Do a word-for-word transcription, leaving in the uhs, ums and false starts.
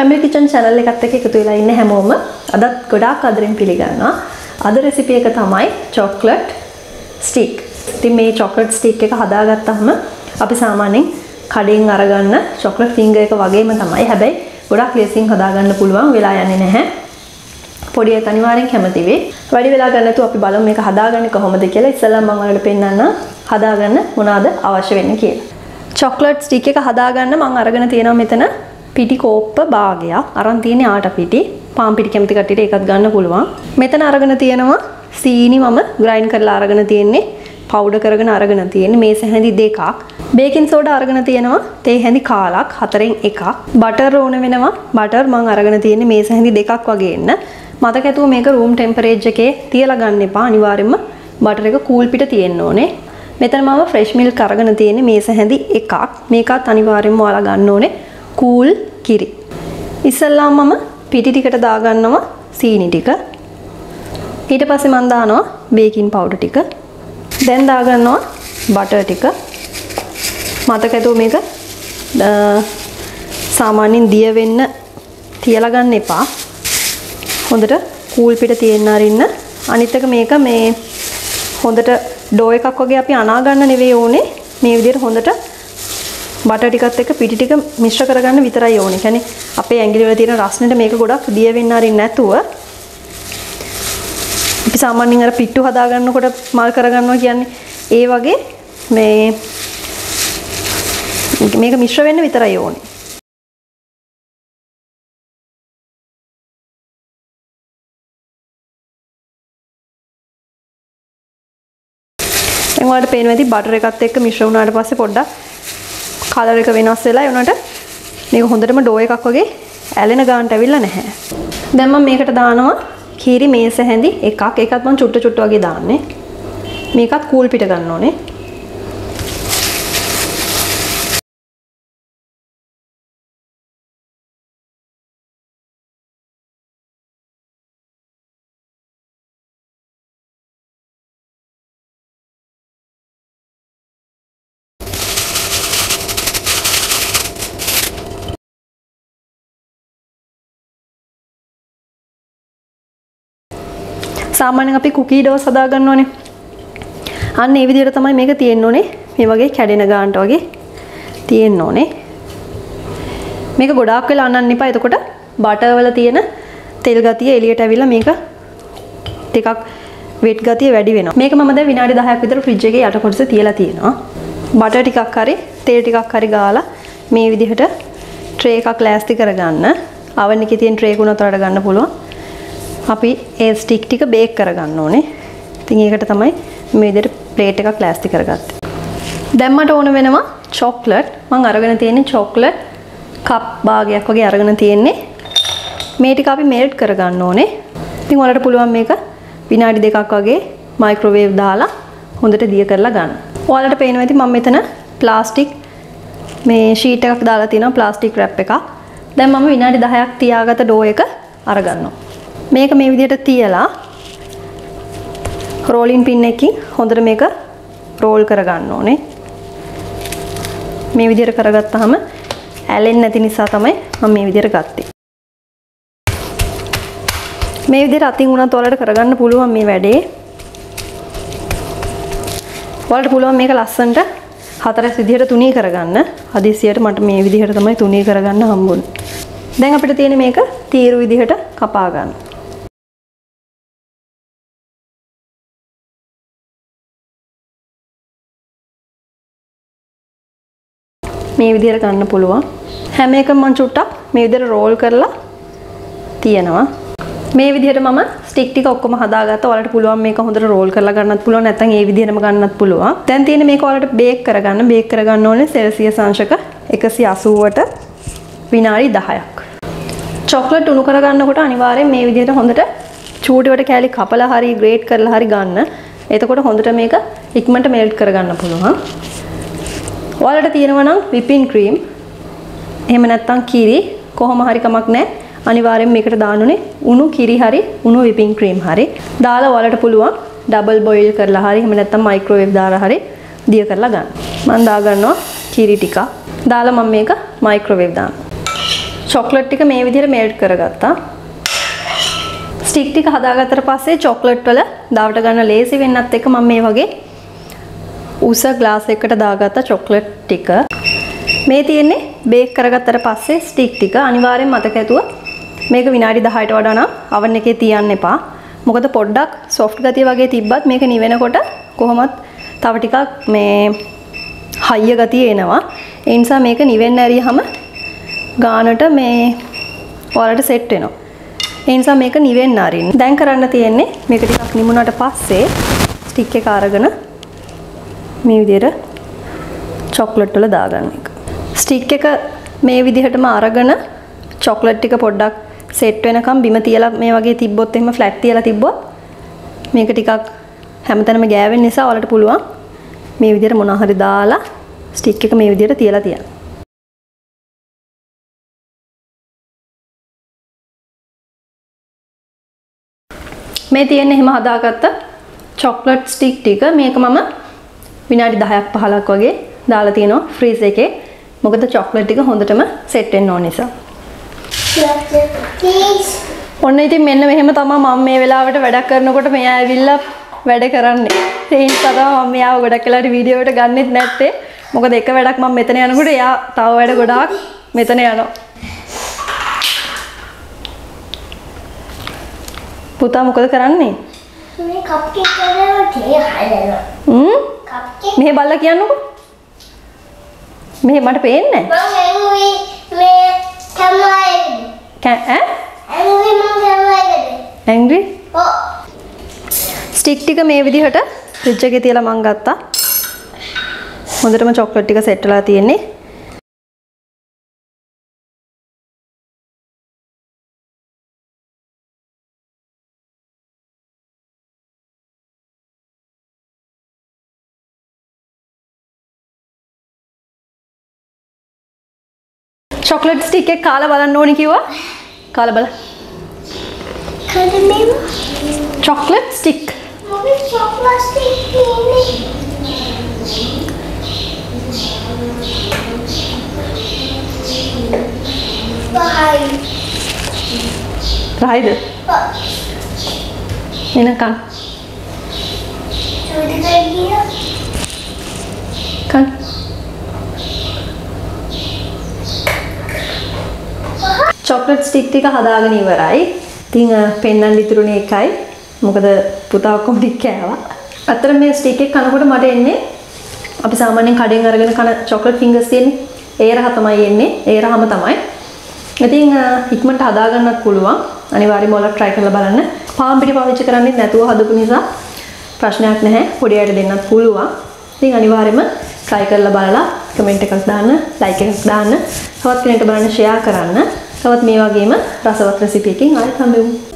Family Kitchen channel එකත් එක්ක එකතු වෙලා ඉන්න හැමෝම අදත් ගොඩාක් ආදරෙන් පිළිගන්නවා. අද රෙසිපි එක තමයි chocolate stick. ඉතින් මේ chocolate stick එක හදාගත්තාම අපි සාමාන්‍යයෙන් කඩෙන් අරගන්න chocolate finger එක වගේම තමයි. හැබැයි ගොඩක් ලේසියෙන් හදාගන්න පුළුවන් වෙලා යන්නේ නැහැ. පොඩි අය අනිවාර්යෙන් කැමති වෙයි. වැඩි වෙලා ගන්න නැතුව අපි බලමු මේක හදාගන්නේ කොහොමද කියලා. ඉස්සෙල්ලා මම ඔයාලට පෙන්නන්න හදාගන්න මොනවාද අවශ්‍ය වෙන්නේ කියලා. chocolate stick එක හදාගන්න මම අරගෙන තියෙනවා මෙතන පිටි කෝප්ප භාගයක්. අරන් තියෙන්නේ ආට පිටි. පාන් පිටි කැමති කට්ටියට ඒකත් ගන්න පුළුවන්. මෙතන අරගෙන තියෙනවා සීනි මම ග්‍රයින්ඩ් කරලා අරගෙන තියෙන්නේ. පවුඩර් කරගෙන අරගෙන තියෙන්නේ මේස හැඳි දෙකක්. බේකින් සෝඩා අරගෙන තියෙනවා තේ හැඳි කාලක් හතරෙන් එකක්. බටර් ඕන වෙනවා. බටර් මම අරගෙන තියෙන්නේ මේස හැඳි දෙකක් වගේ එන්න. මතක ඇතුව මේක රූම් ටෙම්පරේචර් එකේ තියලා ගන්න එපා. අනිවාර්යයෙන්ම බටර් එක කූල් පිට තියෙන්න ඕනේ. මෙතන මම ෆ්‍රෙෂ් මිල්ක් අරගෙන තියෙන්නේ මේස හැඳි එකක්. මේකත් අනිවාර්යයෙන්ම ඔයාලා ගන්න ඕනේ කූල් කිරි. ඉස්සෙල්ලාම මම පිටි ටිකට දාගන්නවා සීනි ටික. ඊට පස්සේ මම දානවා බේකින් පවුඩර් ටික. දැන් දාගන්නවා බටර් ටික. මතක ඇතුව මේක සාමාන්‍යයෙන් දිය වෙන්න තියලා ගන්න එපා. හොඳට කූල් පිට තියෙන්න අරින්න. අනිත් එක මේක මේ හොඳට ඩෝ එකක් වගේ අපි අනා ගන්න නෙවෙයි ඕනේ. මේ විදිහට හොඳට බටර් ටිකත් එක්ක පිටි ටික මිශ්‍ර කරගන්න විතරයි ඕනේ. කියන්නේ අපේ ඇඟිලි වල තියෙන රස්නෙට මේක ගොඩක් දිය වෙන්න අරින්න නැතුව අපි සාමාන්‍යයෙන් අර පිට්ටු හදා ගන්නකොට මල් කරගන්නවා කියන්නේ ඒ වගේ මේ මේක මිශ්‍ර වෙන්න විතරයි ඕනේ. දැන් ඔයාලට පේනවා ඇති බටර් එකත් එක්ක මිශ්‍ර වුණාට පස්සේ පොඩ්ඩක් කලර් එක වෙනස් වෙලා ඒ උනට මේක හොඳටම ඩෝ එකක් වගේ ඇලෙන ගානට ඇවිල්ලා නැහැ. දැන් මම මේකට දානවා කීරි මේස හැඳි එකක්. ඒකත් මම චුට්ට චුට්ට වගේ දාන්නේ. මේකත් කූල් පිට ගන්න ඕනේ. සාමාන්‍යයෙන් අපි කුකී ඩෝස් හදා ගන්නෝනේ. අන්න ඒ විදිහට තමයි මේක තියෙන්න ඕනේ. මේ වගේ කැඩෙන ගානට වගේ තියෙන්න ඕනේ. මේක ගොඩාක් වෙලා අනන්න එපා. එතකොට බටර් වල තියෙන තෙල් ගතිය එළියට ඇවිල්ලා මේක ටිකක් වෙට් ගතිය වැඩි වෙනවා. මේක මම දැන් විනාඩි දහයක් විතර ෆ්‍රිජ් එකේ යට කොටසේ තියලා තියෙනවා. බටර් ටිකක් හරි තෙල් ටිකක් හරි ගාලා මේ විදිහට ට්‍රේ එකක් ලෑස්ති කරගන්න. oven එකේ තියෙන ට්‍රේ එක උනත් වලට ගන්න පුළුවන්. අපි ඒ ස්ටික් ටික බේක් කරගන්න ඕනේ. ඉතින් ඒකට තමයි මේ විදිහට ප්ලේට් එකක් ලෑස්ති කරගත්තේ. දැන් මට ඕන වෙනවා චොක්ලට්. මම අරගෙන තියෙන්නේ චොක්ලට් කප් භාගයක් වගේ අරගෙන තියෙන්නේ. මේ ටික අපි මෙල්ට් කරගන්න ඕනේ. ඉතින් ඔයාලට පුළුවන් මේක විනාඩි දෙකක් වගේ මයික්‍රෝවේව් දාලා හොඳට දිය කරලා ගන්න. ඔයාලට පේනවා ඇති මම මෙතන ප්ලාස්ටික් මේ ෂීට් එකක් දාලා තියෙනවා ප්ලාස්ටික් රැප් එකක්. දැන් මම විනාඩි දහයක් තියාගත ඩෝ එක අරගන්නවා. මේක මේ විදිහට තියලා රෝලින් පින් එකකින් හොඳට මේක රෝල් කරගන්න ඕනේ. මේ විදිහට කරගත්තාම ඇලෙන්නේ නැති නිසා තමයි මම මේ විදිහට ගත්තේ. මේ විදිහට අතින් උනත් ඔයාලට කරගන්න පුළුවන් මේ වැඩේ. ඔයාලට පුළුවන් මේක ලස්සනට හතරස් විදිහට තුනී කරගන්න. හදිසියට මට මේ විදිහට තමයි තුනී කරගන්න හම්බුනේ. දැන් අපිට තියෙන්නේ මේක තීරු විදිහට කපා ගන්න. මේ විදිහට ගන්න පුළුවන්. හැම එකම මම චුට්ටක් මේ විදිහට රෝල් කරලා තියනවා. මේ විදිහට මම ස්ටික් ටික ඔක්කොම හදාගත්තා. ඔයාලට පුළුවන් මේක හොඳට රෝල් කරලා ගන්නත් පුළුවන්. නැත්නම් ඒ විදිහටම ගන්නත් පුළුවන්. දැන් තියෙන්නේ මේක ඔයාලට බේක් කරගන්න. බේක් කරගන්න ඕනේ සෙල්සියස් අංශක එකසිය අසූවට විනාඩි දහයක්. චොක්ලට් උණු කරගන්නකොට අනිවාර්යෙන් මේ විදිහට හොඳට චූටිවට කෑලි කපලා හරි ග්‍රේට් කරලා හරි ගන්න. එතකොට හොඳට මේක ඉක්මනට මෙල්ට් කරගන්න පුළුවන්. ඔයාලට තියෙනවා නම් whipping cream එහෙම නැත්නම් කිරි කොහොම හරි කමක් නැහැ. අනිවාර්යෙන් මේකට දාන්න ඕනේ උණු කිරි හරි උණු whipping cream හරි. දාලා ඔයාලට පුළුවන් ඩබල් බොයිල් කරලා හරි එහෙම නැත්නම් මයික්‍රෝවේව් දාලා හරි දිය කරලා ගන්න. මම දා ගන්නවා කිරි ටික. දාලා මම මේක මයික්‍රෝවේව් දානවා. චොක්ලට් ටික මේ විදිහට මෙල්ට් කරගත්තා. ස්ටික් ටික හදාගත්තට පස්සේ චොක්ලට් වල දාවට ගන්න ලේසි වෙන්නත් එක්ක මම මේ වගේ උස ග්ලාස් එකකට දාගත්තා චොක්ලට් ටික. මේ තියෙන්නේ බේක් කරගත්තට පස්සේ ස්ටික් ටික අනිවාර්යෙන් මතක ඇතුව මේක විනාඩි දහයට වඩා නම් oven එකේ තියන්න එපා. මොකද පොඩ්ඩක් soft ගතිය වගේ තිබ්බත් මේක නිවෙනකොට කොහොමත් තව ටිකක් මේ හයිය ගතිය එනවා. ඒ නිසා මේක නිවෙන්න ඇරියහම ගානට මේ ඔයාලට සෙට් වෙනවා. ඒ නිසා මේක නිවෙන්න අරින්න. දැන් කරන්න තියෙන්නේ මේක ටිකක් නිමුණාට පස්සේ ස්ටික් එක අරගෙන මේ විදිහට චොක්ලට් වල දාගන්න එක. ස්ටික් එක මේ විදිහටම අරගෙන චොක්ලට් ටික පොඩ්ඩක් සෙට් වෙනකම් බිම තියලා මේ වගේ තිබ්බොත් එහෙම ෆ්ලැට් තියලා තිබ්බොත් මේක ටිකක් හැමතැනම ගෑවෙන නිසා ඔයාලට පුළුවන් මේ විදිහට මොනවා හරි දාලා ස්ටික් එක මේ විදිහට තියලා තියන්න. මේ තියෙන්නේ එහෙම හදාගත්ත චොක්ලට් ස්ටික් ටික මේක මම විනාඩි දහයක් පහළොක් වගේ දාලා තියෙනවා ෆ්‍රීස් එකේ. මොකද චොක්ලට් ටික හොඳටම සෙට් වෙන්න ඕන නිසා. ඔන්න ඉතින් මෙන්න මෙහෙම තමයි මම මේ වෙලාවට වැඩක් කරනකොට මෙයා ඇවිල්ලා වැඩ කරන්නේ. ඒ නිසා තමයි මම මෙයාව ගොඩක් වෙලාවට වීඩියෝ එකට ගන්නෙත් නැත්තේ. මොකද එක වැඩක් මම මෙතන යනකොට එයා තව වැඩ ගොඩාක් මෙතන යනවා. පුතා මොකද කරන්නේ? මේ කප් කේක් කරනවා තේ හදනවා. හ්ම්? කප් කේක් මෙහෙ බලලා කියන්නකෝ. මෙහෙ මට පේන්නේ නැහැ. මම එන්නේ මේ කැමරාවේ. කෑ ඈ? එන්නේ මම කැමරාවේ. ඇංග්‍රි? ඔව්. ස්ටික් ටික මේ විදිහට ෆ්‍රිජ් එකේ තියලා මං ගත්තා. හොඳටම චොක්ලට් ටික සෙට් වෙලා තියෙන්නේ. චොක්ලට් ස්ටික් එක කාලා බලන්න ඕනි කිව්වා. කාලා බලන්න. කඩ මේව. Chocolate stick. මොකද චොක්ලට් ස්ටික් තියෙන්නේ? බයි. රයිද? එනකන්. චුටි දෙකිය. කන්. චොක්ලට් ස්ටික් ටික හදාගෙන ඉවරයි. ඉතින් පෙන්නන්න ඉතුරුනේ එකයි. මොකද පුතා ඔක්කොම ටික කෑවා. අතර මේ ස්ටික් එක කනකොට මට එන්නේ අපි සාමාන්‍යයෙන් කඩෙන් අරගෙන කන චොක්ලට් ෆින්ගර්ස් තියෙන්නේ. ඒ රහ තමයි එන්නේ. ඒ රහම තමයි. ඉතින් ඉක්මනට හදාගන්නත් පුළුවන්. අනිවාර්යයෙන්ම ඔයාලා try කරලා බලන්න. පාන් පිටි පාවිච්චි කරන්නේ නැතුව හදපු නිසා ප්‍රශ්නයක් නැහැ. පොඩි අයට දෙන්නත් පුළුවන්. ඉතින් අනිවාර්යයෙන්ම try කරලා බලලා කමෙන්ට් එකක් දාන්න, like එකක් දාන්න, තවත් කෙනෙක්ට බලන්න share කරන්න. තවත් මේ වගේම රසවත් රෙසිපි එකකින් ආයෙත් හම්බෙමු.